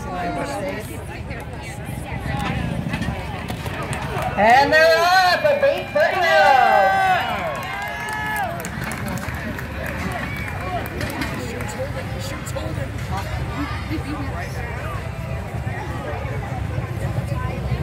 And they're up for Bate Foothills. Shoot, hold it.